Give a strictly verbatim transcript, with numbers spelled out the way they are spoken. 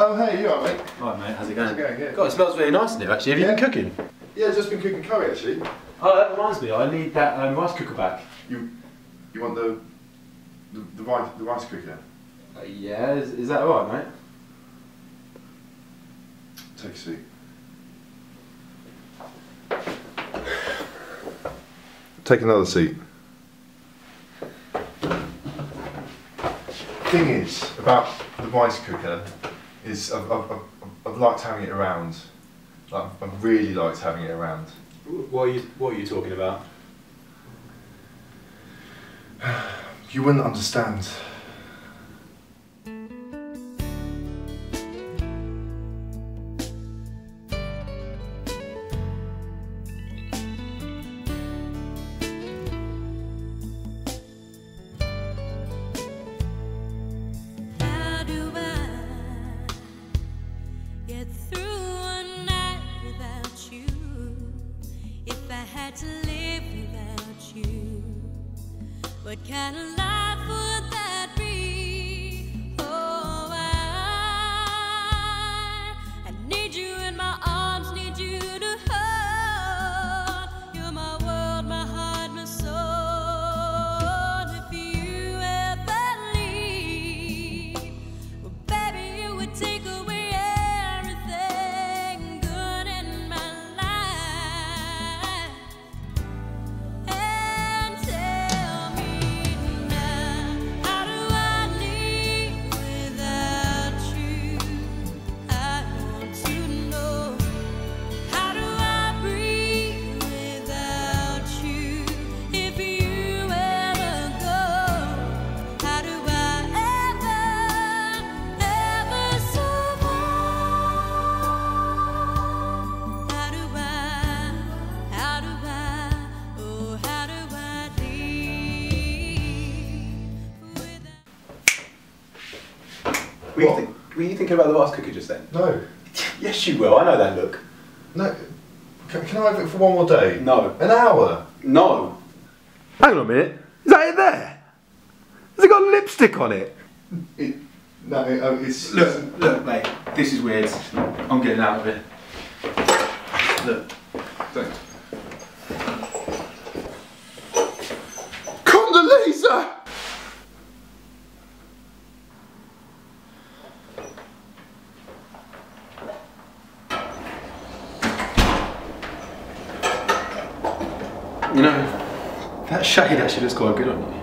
Oh, hey, you alright, mate? Alright, mate, how's it going? How's it going? Yeah. God, it smells really nice in here, actually. Have you Yeah. been cooking? Yeah, I've just been cooking curry, actually. Oh, that reminds me, I need that um, rice cooker back. You you want the the, the rice the rice cooker? Uh, yeah, is, is that alright, mate? Take a seat. Take another seat. The thing is about the rice cooker is I've, I've, I've, I've liked having it around. Like, I've really liked having it around. What are you, what are you talking about? You wouldn't understand. How do I get through a night without you? If I had to live without you, what kind of life would that be? Oh, I, I need you in my arms, need you to hold. You're my world, my heart, my soul. If you ever leave, well, baby, you would take away everything good in my life. And tell me now, how do I live without you? I want to know. How do I breathe without you? If you ever go, how do I ever, ever survive? How do I, how do I, oh, how do I live without? Were you, What? think, were you thinking about the rice cooker just then? No, Yes, you will. I know that look. no. Can, can I have it for one more day? No. An hour? No. Hang on a minute. Is that it there? Has it got lipstick on it? It, no, it, oh, it's Look, look, mate. This is weird. I'm getting out of it. Look. Don't. Condoleezza! You know, that shade actually looks quite good on you.